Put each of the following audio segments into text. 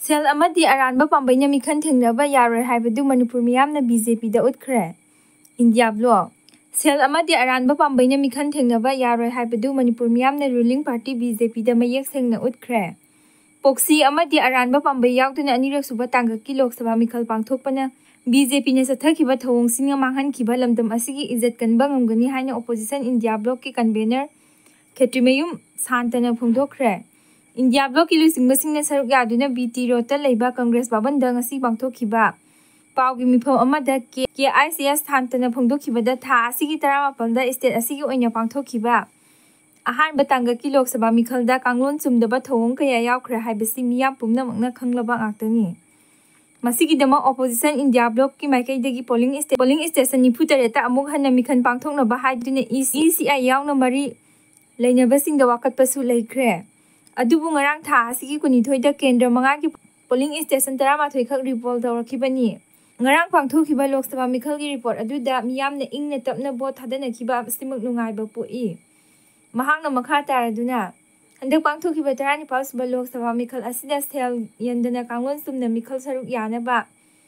Sel amadi aranba pambeina meekhal thengnaba yaroi haibadu Manipur meeyamna BJP da Outkhre. India Bloc. Sel amadi aranba pambeina meekhal thengnaba yaroi haibadu Manipur meeyamna ruling party BJP da mayek sengna Outkhre. Poksi amadi aranba pambai yauduna anirak suba tangaki Lok Sabha meekhal pangthokpana BJP na sathakiba thawongsinga manghankiba lamdam asigi izzat kanba ngamgani haina opposition India Bloc ki convener Khetrimayum Santana phongdokkhre. India Bloc ki luisingmasingna saruk yaduna BT Rota leiba Congress babanda ngasi pangthokhiba paugi mifam amada KICS Santana phongdokhibada tha asigi 18 da state asigi oina pangthokhiba ahanba tangaki Lok Sabha meekhalda kanglon chumdaba thawong kaya yaukhre haibasi miyam pumnamakna khanglaba ngaktani. Masigidama opposition India Bloc ki maikaidagi polling station 93 amuk hanna meekhal pangthoknaba haiduna ECI yauna mari leinabasingda wakatpasu leikhre. Adubu ngarang tha asigi kunithoida kendra mangagi polling station 13 khak report tawrakhibani. Ngarang pangthokhiba Lok Sabha meekhal gi report aduda miyamna ingna tapna vote thadanakiba simak nungaiba poi. Mahangna makha taraduna handak pangthokhiba 14 suba Lok Sabha meekhal asida sel yandana kanglon sumna meekhal saruk yanaba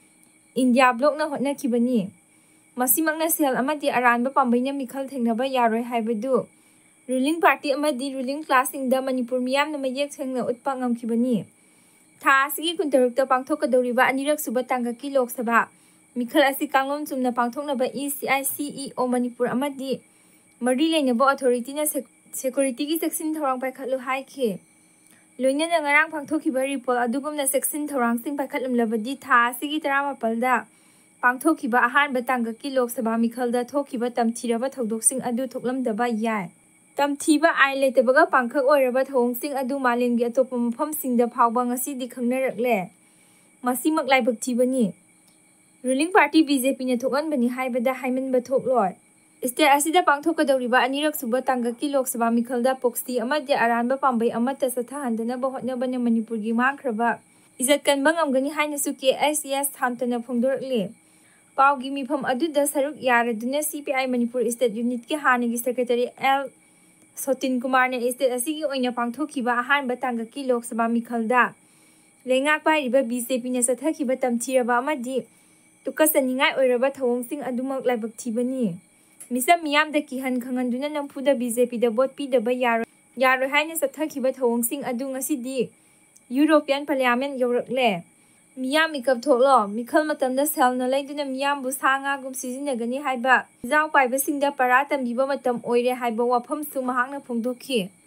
India Bloc na hotnakhibani. Masimakna sel amadi aranba pambeina meekhal thengnaba yaroi haibadu ruling party amadi ruling class ingda Manipur meeyamna mayek sengna utpa ngamkhibani. Tha asigi kuntarukta pangthokadoriba anirak suba tangaki Lok Sabha meekhal asi kanglom chumna pangthoknaba ECI CEO Manipur amadi mari leinaba authority na security ki section thorang paikhatlu haikhe. Loinana ngarang pangthokhiba report adugumna section thorang sing paikhatlumlabadi tha asigi 18 da pangthokhiba ahanba tangaki Lok Sabha meekhalda thokhiba tamthiraba thodoksing adu thoklamdaba yai. Tamthiba ai leitabaga pangkhak oiraba thawongsing adu malemgi atopa mafamsingda phawba ngasidi khangnarakle. Masimak laibak thibani. Ruling party BJP na thokanbani haibada haimanba thokloi. State asida pangthokadoriba anirak suba tangaki Lok Sabha meekhalda poksi amadi aranba pambai amata sathahandanaba hotnabana Manipurgi mangkhraba izzat kanba ngamgani hainasu KICS Santana phongdorakle. Paugi mifam aduda saruk yaraduna CPI Manipur State Unit ki hanagi secretary L Sotin Kumar ne state asigi oina pangthokhiba ahanba tangaki Lok Sabha meekhalda lengak pairiba BJP na sathakhiba tamthiraba amadi tukasaningai oiraba thawongsing adumak laibak thibani. Misam miyamda kihan khanganduna nampuda BJP da vote pidaba yaroi haina sathakhiba thawongsing adu ngasidi European Parliament yaurakle. Miyam mikap thoklo meekhal matamda selna leiduna miyambu sanga gum sizinagani haiba jaw paibasingda para tambiba matam oire haiba wafamsu mahangna phongdokhi.